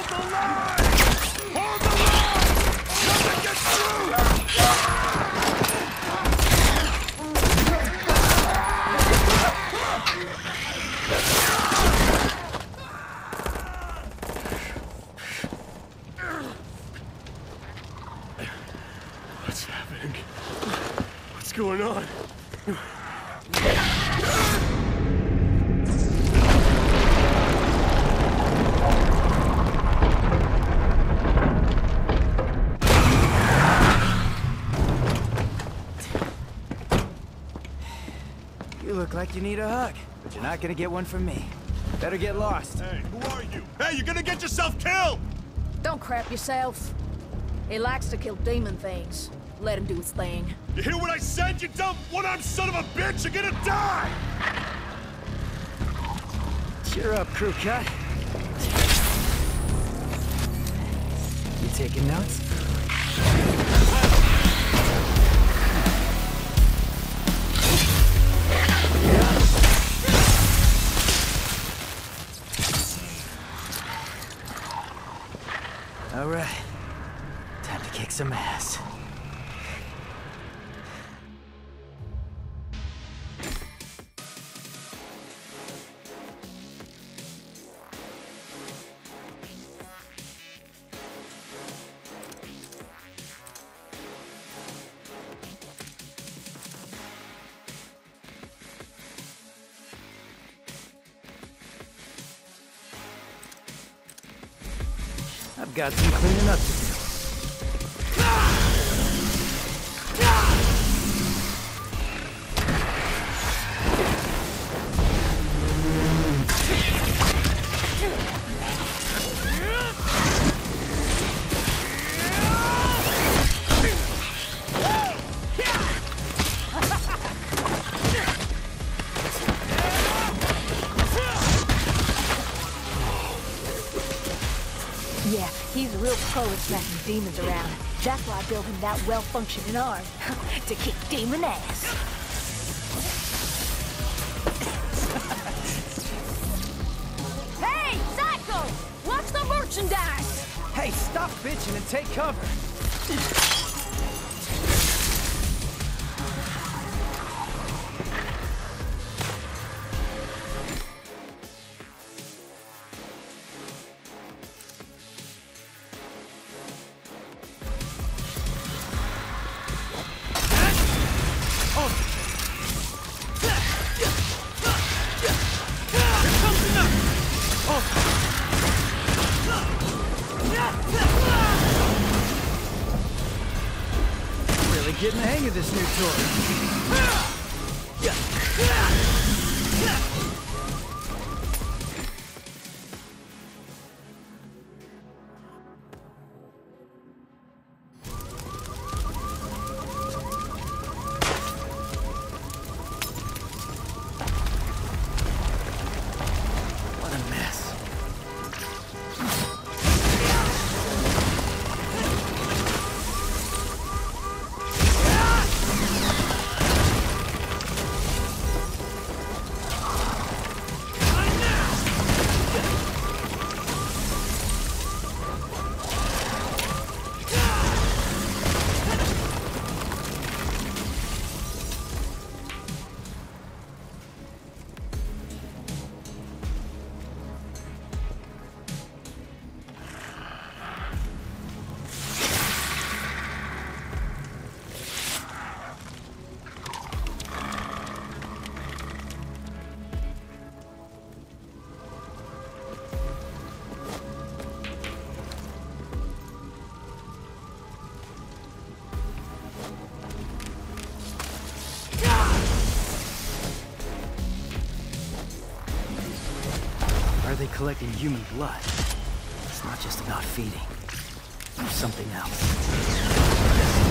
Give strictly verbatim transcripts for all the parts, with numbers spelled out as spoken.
the line! Hold the line! Nothing gets through! What's happening? What's going on? You look like you need a hug, but you're not gonna get one from me. Better get lost. Hey, who are you? Hey, you're gonna get yourself killed! Don't crap yourself. He likes to kill demon things. Let him do his thing. You hear what I said, you dumb one-armed son of a bitch? You're gonna die! Cheer up, crew cut. You taking notes? All right. Time to kick some ass. I've got some cleaning up to do. Yeah, he's a real pro at smacking demons around. That's why I built him that well-functioning arm. To kick demon ass. Hey, Psycho! Watch the merchandise! Hey, stop bitching and take cover. Really getting the hang of this new toy. What a mess. Are they collecting human blood? It's not just about feeding. There's something else.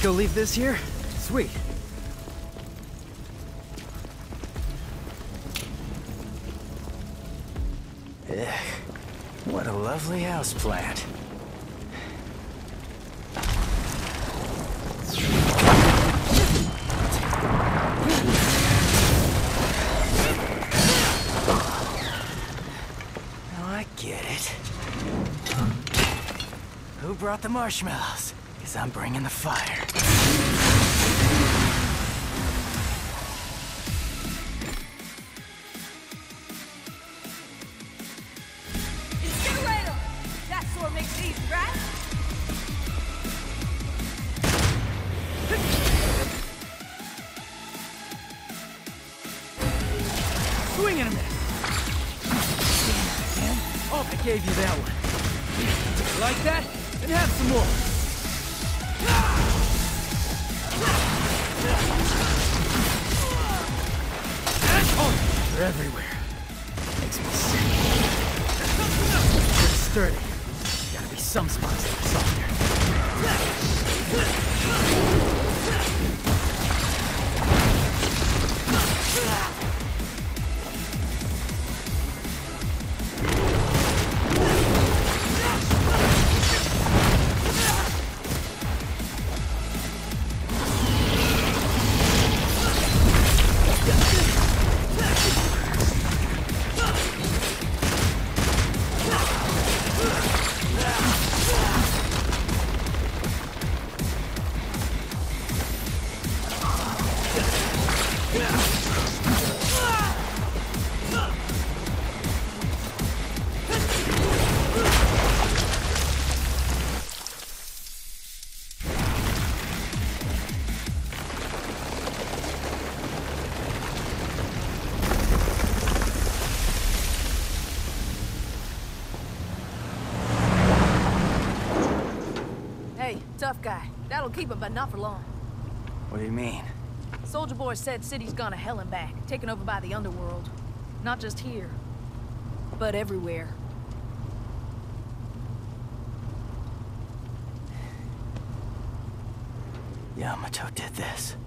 go leave this here? Sweet. Ugh, what a lovely houseplant. Now I get it. Who brought the marshmallows? Because I'm bringing the fire. Incinerator! That sort makes it easy, right? Swing and a miss. Damn, oh, I gave you that one. You like that? Then have some more. Oh, they're everywhere. Makes me sick. Pretty sturdy. Gotta be some spots that are softer. Hey, tough guy. That'll keep him, but not for long. What do you mean? Soldier Boy said city's gone to hell and back, taken over by the underworld. Not just here, but everywhere. Yamato did this.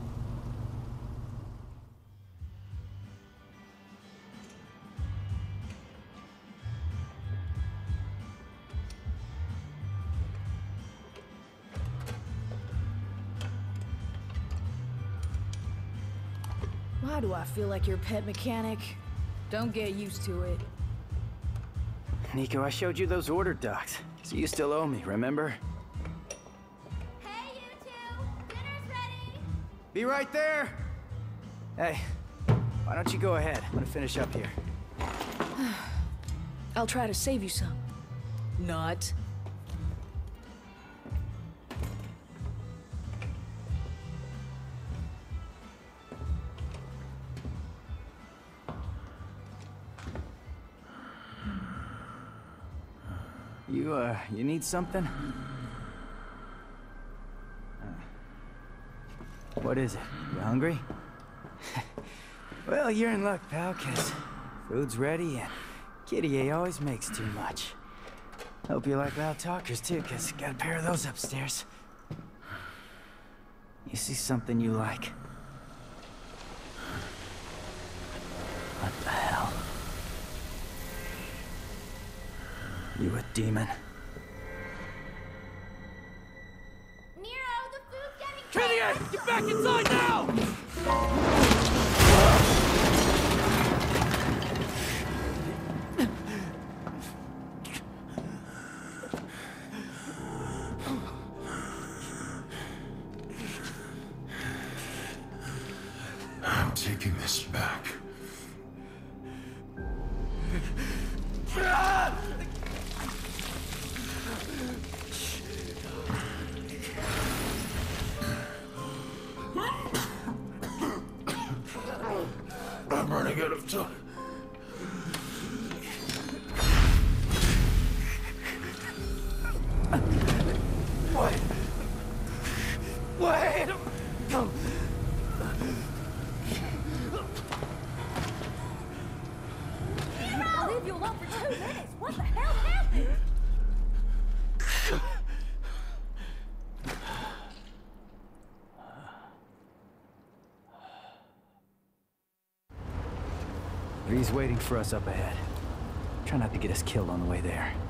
Why do I feel like your pet mechanic? Don't get used to it. Nico, I showed you those order docs, so you still owe me, remember? Hey, you two! Dinner's ready! Be right there! Hey, why don't you go ahead? I'm gonna finish up here. I'll try to save you some. Not. You, uh, you need something? What is it? You hungry? Well, you're in luck, pal, 'cause food's ready and Kitty A always makes too much. Hope you like loud talkers, too, 'cause got a pair of those upstairs. You see something you like? What the hell? You a demon? Nero, the food's getting Kitty, cold! get back inside now! I'm taking this back. I'm running out of time. What? Wait! I'll leave you alone for two minutes! What the hell happened? He's waiting for us up ahead. Try not to get us killed on the way there.